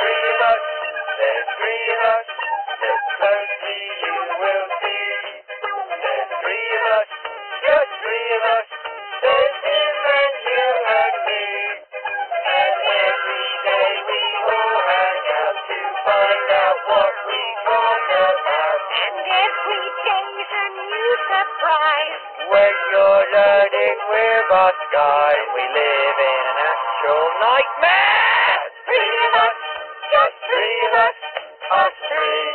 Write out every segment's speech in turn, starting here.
three of us. There's three of us. Look closely, you will see. There's three of us. Just three of us. There's him and you and me. And every day we all hang out to find out what we talk about. And every day's a new surprise. When you're learning with us, guys, we live in an actual nightmare. Three of us, just three of us, us three.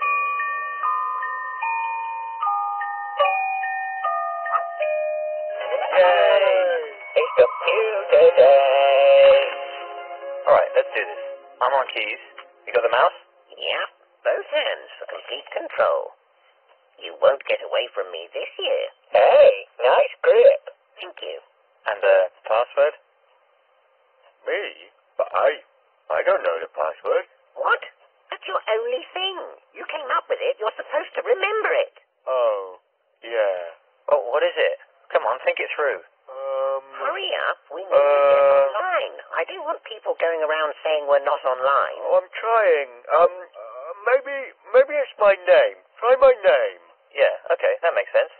Yay! It's computer day. Alright, let's do this. I'm on keys. You got the mouse? Yep, both hands for complete control. You won't get away from me this year. Hey, nice grip. Thank you. And the password? Me? But I don't know the password. What? That's your only thing. You came up with it. You're supposed to remember it. Oh, yeah. Oh, what is it? Come on, think it through. Hurry up. We need to get online. I don't want people going around saying we're not online. Oh, I'm trying. Maybe it's my name. Try my name. Yeah, okay, that makes sense.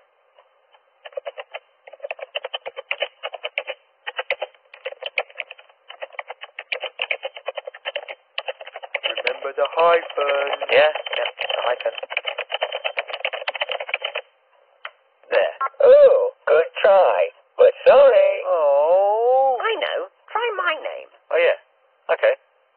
Remember the hyphen. Yeah, the hyphen. There. Oh, good try. But sorry. Oh. I know. Try my name. Oh, yeah. Okay.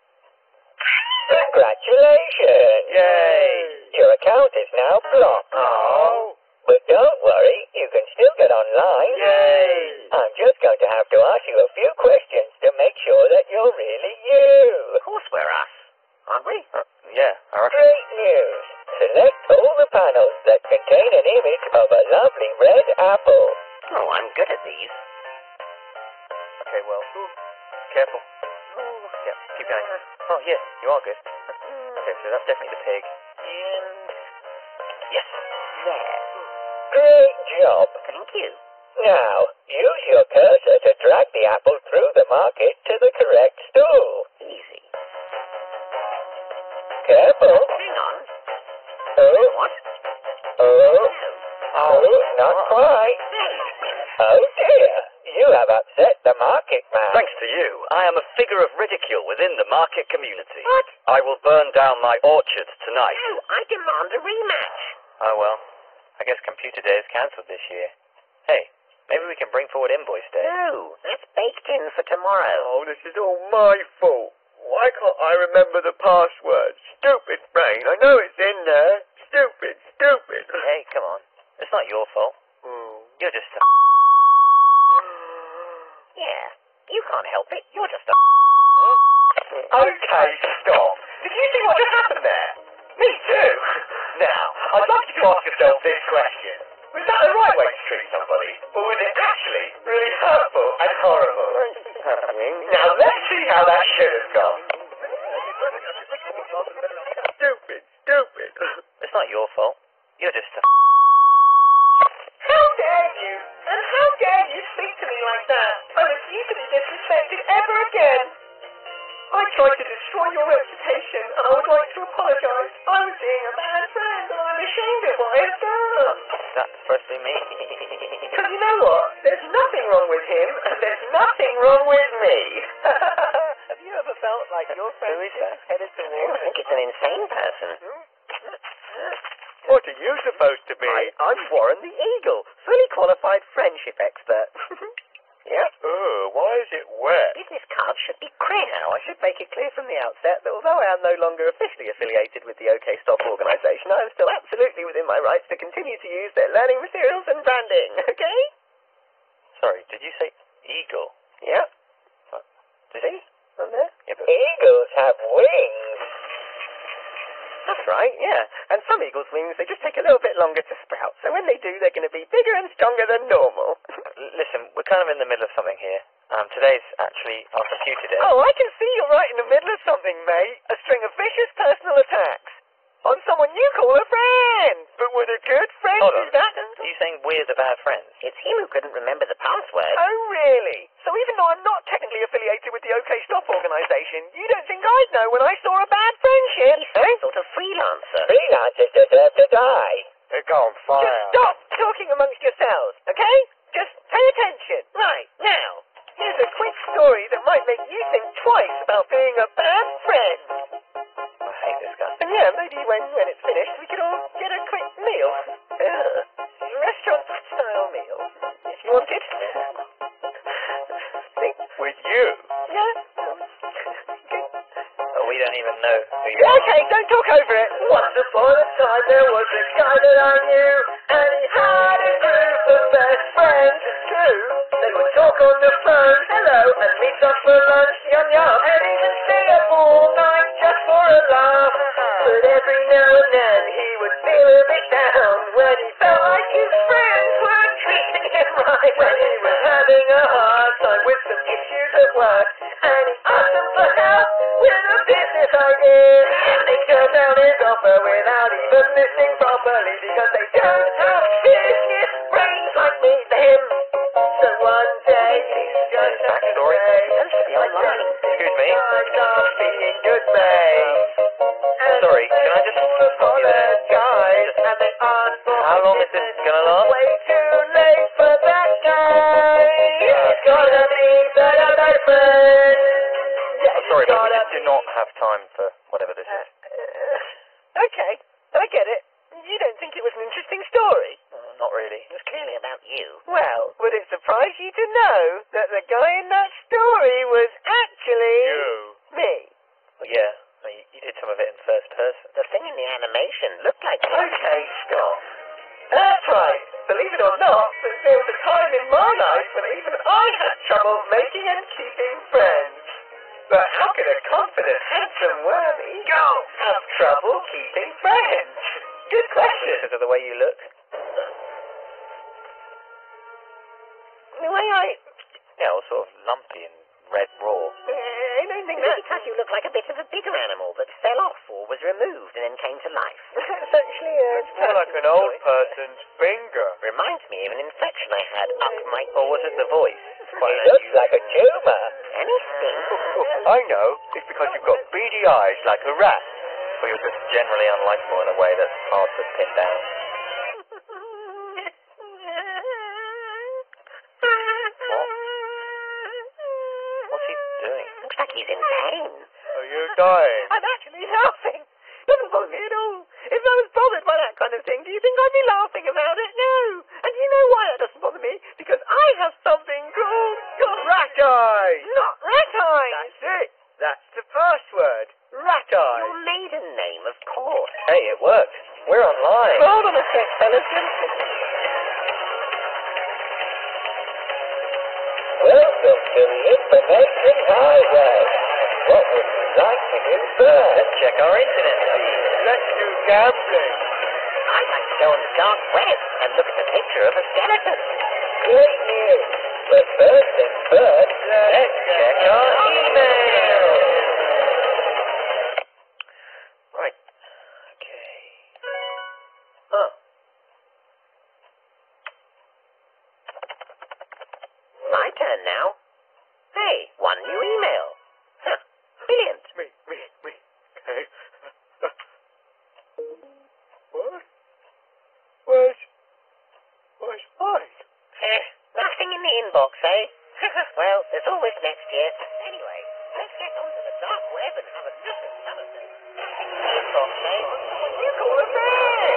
Congratulations. Yay. Your account is now blocked. Oh. But don't worry, you can still get online. Yay. I'm just going to have to ask you a few questions to make sure that you're really you. Of course we're us. Aren't we? Yeah, I reckon. Great news. Select all the panels that contain an image of a lovely red apple. Oh, I'm good at these. Okay, well, careful. Yeah, keep going. Oh, yeah, you are good. Okay, so that's definitely the pig. And Yes. there. Great job. Thank you. Now, use your cursor to drag the apple through the market to the correct stool. Easy. Careful. Hang on. Oh, What? oh, No. oh, not quite. Oh dear, you have upset the market man. Thanks to you, I am a figure of ridicule within the market community. What? I will burn down my orchards tonight. No, I demand a rematch. Oh well, I guess Computer Day is cancelled this year. Hey, maybe we can bring forward Invoice Day. No, that's baked in for tomorrow. Oh, this is all my fault. Why can't I remember the password? Stupid brain, I know it's in there. Stupid. Hey, come on. It's not your fault. You're just a... Yeah, you can't help it. You're just a... Okay, stop. Did you see what just happened there? Me too. Now, I'd like you to ask yourself this question. Was that the right way to treat somebody? Or was it actually really hurtful and horrible? Now, let's see how that should have gone. Stupid. It's not your fault. You're just a... How dare you? And how dare you speak to me like that? I refuse to be disrespected ever again. I tried to destroy your reputation, and I would like to apologise. I was being a bad friend, and I'm ashamed of what I've done. That's supposed to be me. Because you know what? There's nothing wrong with him, and there's nothing wrong with me. Have you ever felt like your friend Who is that? headed towards... I think it's an insane person. What are you supposed to be? I'm Warren the Eagle, fully qualified friendship expert. Yeah? Oh, why is it wet? Business cards should be crisp. Now, I should make it clear from the outset that although I am no longer officially affiliated with the OK Stop organisation, I am still absolutely within my rights to continue to use their learning materials and branding, okay? Sorry, did you say eagle? Yeah. Did See? On there? Yeah, but... Eagles have wings. That's right, yeah. And some eagles' wings, they just take a little bit longer to sprout. So when they do, they're going to be bigger and stronger than normal. Listen, we're kind of in the middle of something here. Today's actually our Computer Day. Oh, I can see you're right in the middle of something, mate. A string of vicious personal attacks on someone someone you call a friend. But would a good friend Hold do on. that? Are you saying we're the bad friends? It's him who couldn't remember the password. Oh, really? So even though I'm not technically affiliated with the OK Stop organisation, you don't think I'd know when I saw a bad friendship? He's some sort of freelancer. Freelancers deserve to die. They're on fire. Just stop talking amongst yourselves, okay? Just pay attention. Right, now, here's a quick story that might make you think twice about being a bad friend. I hate this guy. And yeah, maybe when it's finished, we could all get a quick meal. Restaurant-style meal, if you wanted. Think, With you? yeah? Oh, we don't even know who you are. Okay, don't talk over it. Once upon a time, there was a guy that I knew, and he had a group of best friends. It's true. They would talk on the phone, hello, and meet up for lunch, yum yum, and even stay up all night just for a laugh. But every now and then, he would feel a bit down when he felt like his friends weren't treating him right. When he was having a hard time with some issues at work, and he asked them for help with a business idea. And they turned down his offer without even listening properly because they don't have business brains like me, them. So one day he's just Backstory? Supposed to be online. Excuse me? I start being good mates. Sorry, can I just stop you there? Guys, and they asked for How long is this gonna last? way too late for that guy. It's gotta be better than friends. Yeah, I'm sorry, but we gotta just do not have time for whatever this is. Okay, I get it. You don't think it was an interesting story? Not really. It was clearly about you. Well, would it surprise you to know that the guy in that story was actually You. me? Well, yeah, you did some of it in first person. The thing in the animation looked like you. Okay, stop. That's right. Believe it or not, there was a time in my life when even I had trouble making and keeping friends. But how can a confident, handsome worthy have trouble keeping friends? Good question. Because of the way you look? The way I Yeah, all sort of lumpy and red raw. I don't think Is it that's because you look like a bit of a bigger animal that fell off or was removed and then came to life? that's actually It's more like an old person's finger. Reminds me of an infection I had up my... Or was it the voice? It's quite You look like a tumour. Anything? I know. It's because you've got beady eyes like a rat. Or you're just generally unlikable in a way that's hard to pin down. What's he doing? Looks like he's in pain. Are you dying? I'm actually laughing. Doesn't bother me at all. If I was bothered by that kind of thing, do you think I'd be laughing about it? No. And you know why that doesn't bother me? Because I have something called Rat eyes! not rat eyes. That's it. That's the first word. Rat eyes. Your maiden name, of course. Hey, it worked. We're online. Hold on a sec, fellas. Welcome to the Information Highway. What would you like to do first? Let's check our internet feed. Let's do gambling. I'd like to go on the dark web and look at the picture of a skeleton. Great news. But first things first, let's check our email. Right. Okay. Huh. My turn now. Hey, one new email. Huh, brilliant. Me. Okay. What? Where's mine? Nothing in the inbox, eh? Well, there's always next year. Anyway, let's get onto the dark web and have a look at some of them. Nothing in the inbox, eh? What do you call a friend?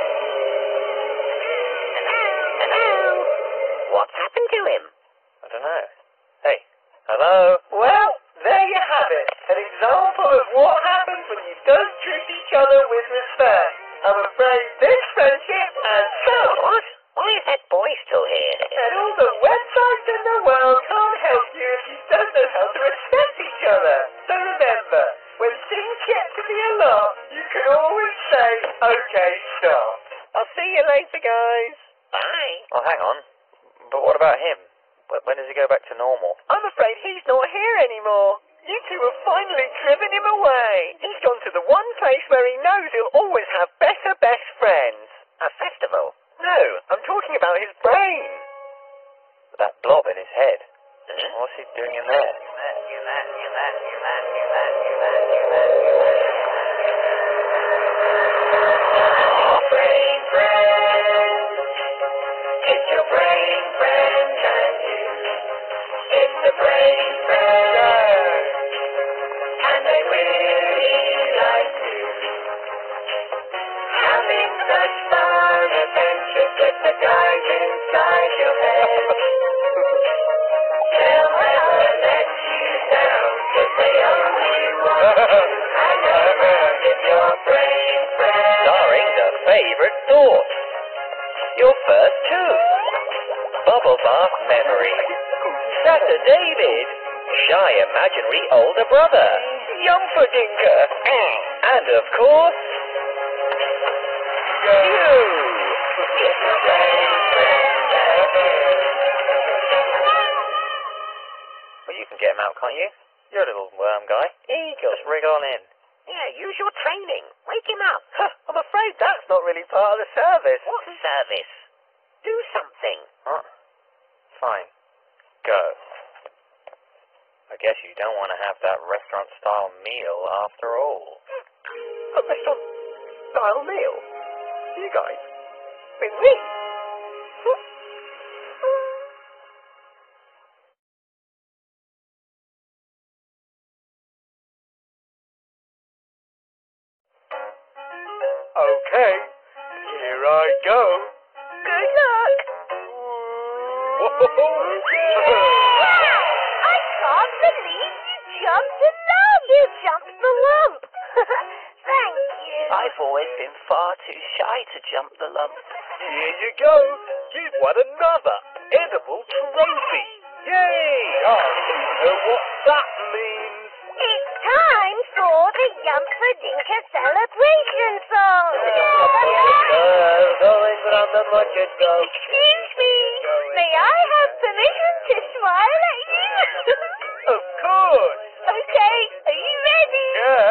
Hello? What's happened to him? I don't know. Hey. Hello? Well, there you have it. An example of what happens when you don't treat each other with respect. I'm afraid this friendship has failed. What? Why is that boy still here? And all the websites in the world can't help you if you don't know how to respect each other. So remember, when things get to be a lot, you can always say, okay, stop. I'll see you later, guys. Bye. Oh, hang on. But what about him? When does he go back to normal? I'm afraid he's not here anymore. You two have finally driven him away. He's gone to the one place where he knows he'll always have What's he doing in there? Brain friend. It's your brain friend and you. It's the brain friend. And they really like you. Having such fun adventures with the guys inside your head. They'll never let you down, 'cause they only want you. And your friend is your brain friend. Starring the favourite thought. Your first two. Bubble bath memory. Dr. David. Shy imaginary older brother. Yumperdinker. And of course, you. Well, you can get him out, can't you? You're a little worm guy. Eagle. Just rig on in. Yeah, use your training. Wake him up. I'm afraid that's not really part of the service. What service? Do something. Huh? Fine. Go. I guess you don't want to have that restaurant-style meal after all. A restaurant-style meal? You guys? With me? Okay, here I go. Good luck. Whoa! I can't believe you jumped the lump. You jumped the lump. Thank you. I've always been far too shy to jump the lump. Here you go. You've won another edible trophy. Yay! I don't know what that means. It's time for the Yumperdinker celebration song. Going round the market go. Excuse me. May I have permission to smile at you? Of course. Okay, are you ready? Yeah.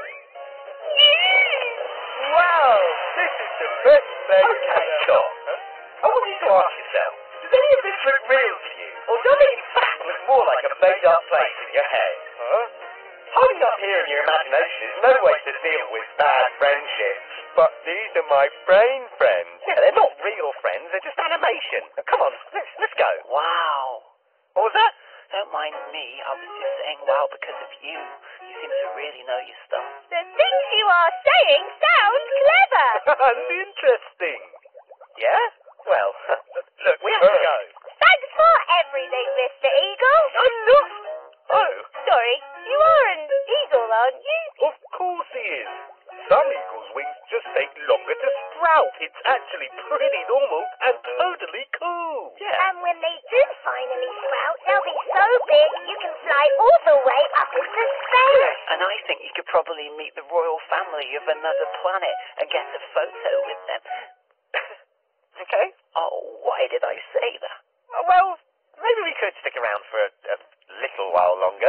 Wow, this is the best thing. Okay, stop. I want you to ask yourself, does any of this look real to you? Or does it in fact look more like a made-up place in your head? Huh? Hiding up here in your imagination is no way to deal with bad friendships. But these are my brain friends. Yeah, they're not real friends, they're just animation. Come on, let's go. Wow. What was that? Don't mind me. I was just saying wow because of you. You seem to really know your stuff. The things you are saying sound clever. And interesting. Yeah? Well, look, we have to go. Thanks for everything, Mr. Eagle. I'm not. Oh, Sorry, you are an eagle, aren't you? Of course he is. Some eagles' wings just take longer to sprout. It's actually pretty normal and totally cool. yeah. And when they do finally sprout, they'll be so big you can fly all the way up into space. And I think you could probably meet the royal family of another planet and get a photo with them. Okay. Oh, why did I say that? Well, maybe we could stick around for a little while longer.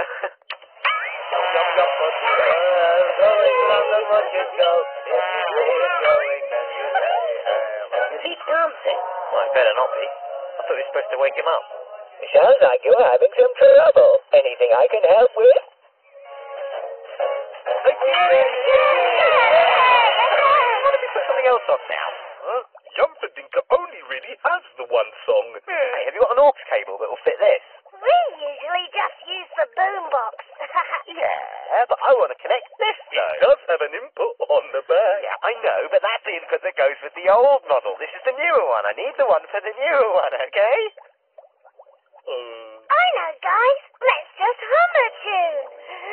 Is he dancing? Well, it better not be. I thought we were supposed to wake him up. It sounds like you're having some trouble. Anything I can help with? Why don't we put something else on now? Huh? Yumperdinker only really has the one song. Hey, have you got an aux cable that will fit this? We usually just use the boombox. Yeah, but I want to connect this It though. does have an input on the back. Yeah, I know, but that's the input that goes with the old model. This is the newer one. I need the one for the newer one, okay? I know, guys. Let's just hum a tune.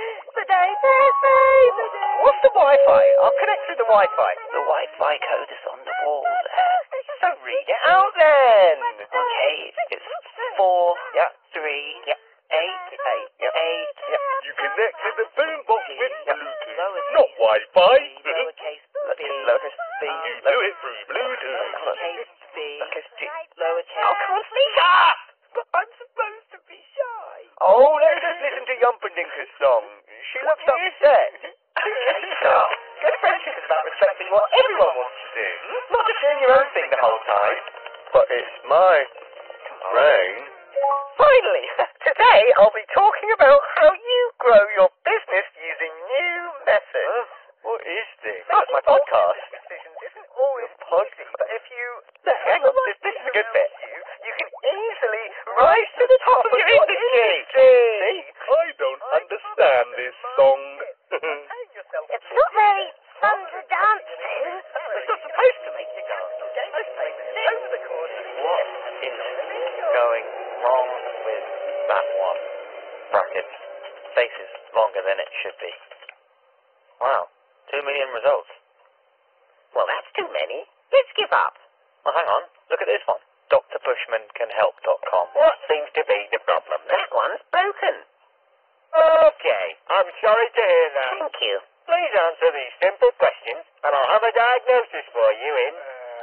What's the Wi-Fi? I'll connect through the Wi-Fi. The Wi-Fi code is on the wall there. So read it out then. Okay, it's 4, Yeah. 3, Yeah. 8, 8. You connect to the boombox with Bluetooth, Lowercase not Wi-Fi. lowercase b, Lowercase b, You do it through Bluetooth. lowercase b, lowercase g. lowercase. Oh, come on, speak up! But I'm supposed to be shy. Oh, let's just listen to Yumperdinker's song. She looks upset. Okay, stop. Good friendship is about respecting what everyone wants to do, not just doing your own thing the whole time. But it's my brain Finally, today I'll be talking about how you grow your business using new methods. What is this? Oh, It's my podcast. Decisions isn't always easy, but if you... Hang on, this is a good bit. You can easily rise to the top of your industry. See? I don't understand this song. It's not very fun to dance to. It's not supposed to make you dance, okay? Most places over the course. What is going wrong with that one? Brackets. Faces longer than it should be. Wow. 2 million results. Well, that's too many. Let's give up. Well, hang on. Look at this one. drbushmancanhelp.com. What seems to be the problem? That one's broken. Okay, I'm sorry to hear that. Thank you. Please answer these simple questions, and I'll have a diagnosis for you in...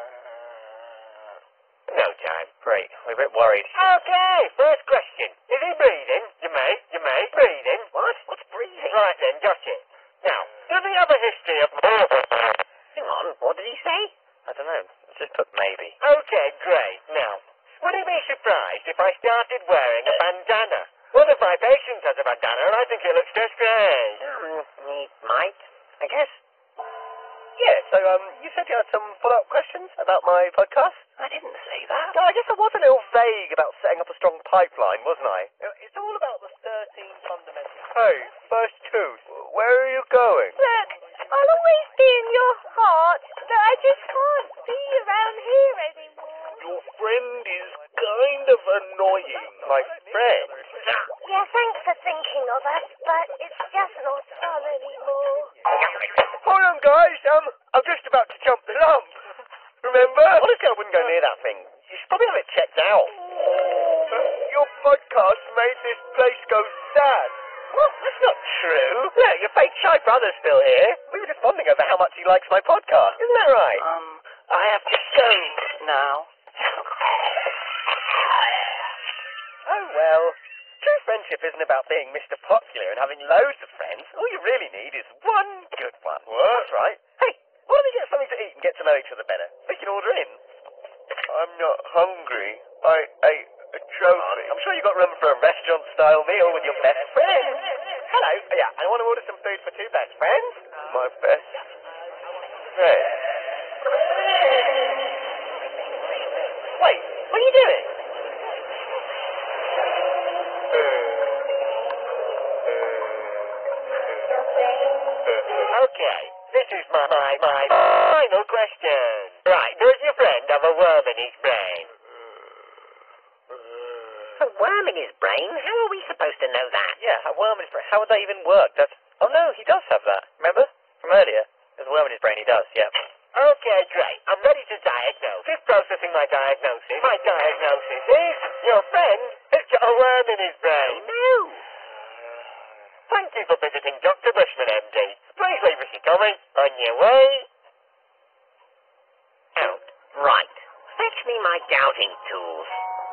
no time. Great. We're a bit worried. Okay, first question. Is he breathing? You may. Breathing? What? What's breathing? Right then, gotcha. Now, does he have a history of... Hang on, what did he say? I don't know. Let's just put maybe. Okay, great. Now, would he be surprised if I started wearing a bandana? One of my patients has a bandana and I think it looks just great. He might, I guess. Yeah, so, you said you had some follow-up questions about my podcast? I didn't say that. No, I guess I was a little vague about setting up a strong pipeline, wasn't I? It's all about the 13 fundamentals. Hey, first tooth, where are you going? Look, I'll always be in your heart, but I just can't be around here anymore. Your friend is kind of annoying. My friend? Yeah, thanks for thinking of us, but it's just not fun anymore. Hold on, guys, I'm just about to jump the lump. Remember? Honestly, I wouldn't go near that thing. You should probably have it checked out. Your podcast made this place go sad. What? That's not true. Look, your fake shy brother's still here. We were just bonding over how much he likes my podcast. Isn't that right? I have to go now. Oh, well. True friendship isn't about being Mr. Popular and having loads of friends. All you really need is one good one. What? That's right. Hey, why don't we get something to eat and get to know each other better? We can order in. I'm not hungry. I ate a trophy. I'm sure you got room for a restaurant-style meal with your best friend. Hello. Yeah, I want to order some food for two best friends. My best friend. Wait, what are you doing? Okay, this is my final question. Right, does your friend have a worm in his brain? A worm in his brain? How are we supposed to know that? Yeah, a worm in his brain. How would that even work? That's... Oh, no, he does have that. Remember? From earlier. There's a worm in his brain. He does, yeah. Okay, great. I'm ready to diagnose. Just processing my diagnosis. My diagnosis is your friend has got a worm in his brain. No. Thank you for visiting Dr. Bushman, MD. Please leave us a comment on your way out. Right. Fetch me my gouging tools.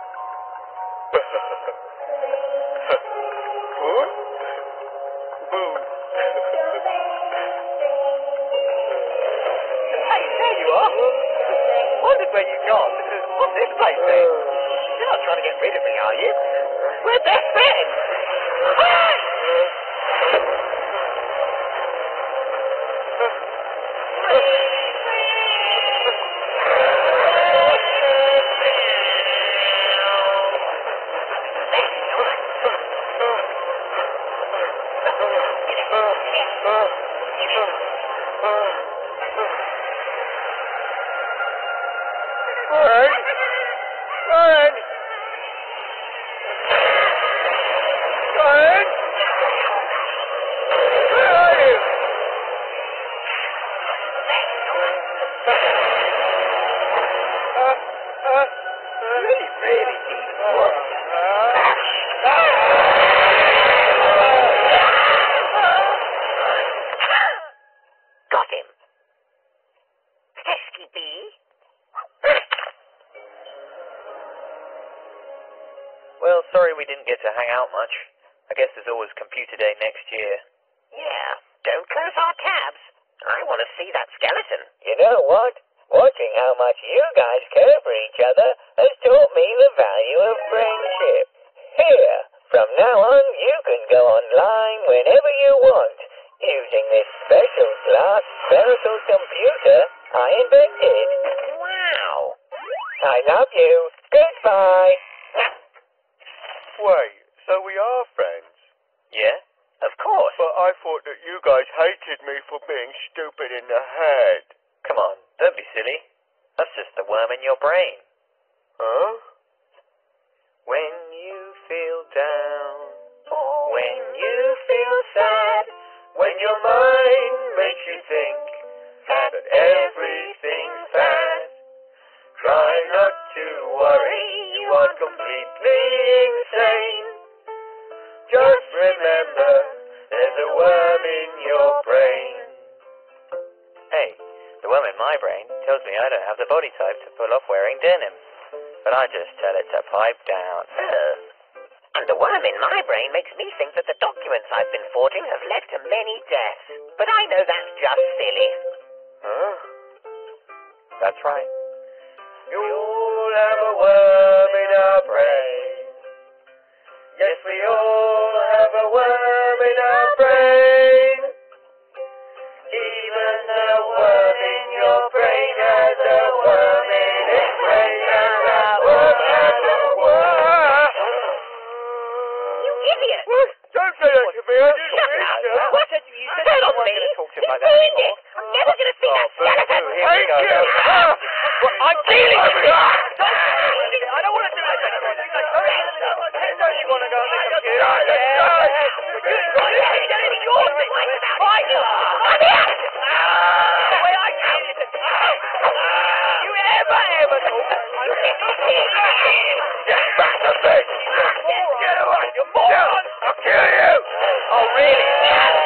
Hey, there you are. Wondered where you'd gone. What's this place then? You're not trying to get rid of me, are you? We're best friends. Ah! Ryan! Where are you? Really deep. Got him. Pesky bee. Well, sorry we didn't get to hang out much. I guess there's always computer day next year. Yeah, don't close our tabs. I want to see that skeleton. You know what? Watching how much you guys care for each other has taught me the value of friendship. Here, from now on, you can go online whenever you want, using this special glass spherical computer I invented. Wow. I love you. Goodbye. Wait, so we are friends? Yeah, of course. But I thought that you guys hated me for being stupid in the head. Come on, don't be silly. That's just the worm in your brain. Huh? When you feel down, when you feel sad, when your mind makes you think that everything's bad, try not to worry, you are completely insane. Just remember, there's a worm in your brain. Hey, the worm in my brain tells me I don't have the body type to pull off wearing denim. But I just tell it to pipe down. And the worm in my brain makes me think that the documents I've been forging have led to many deaths. But I know that's just silly. Huh? That's right. You'll have a worm in our brain. Yes, we all have a worm in our brain. Even the worm in your brain has a worm in its brain, and that worm has a worm. You idiot! Don't say that to me. I didn't Shut mean up! to. What did you say? Turn on me! Talk to him You like that ruined anymore. it! I'm never going to see that skeleton! Here we Thank go. you. Well, I'm dealing with it. I don't want to do that anymore. No, you want to go on the computer? I'll kill you. Oh, really?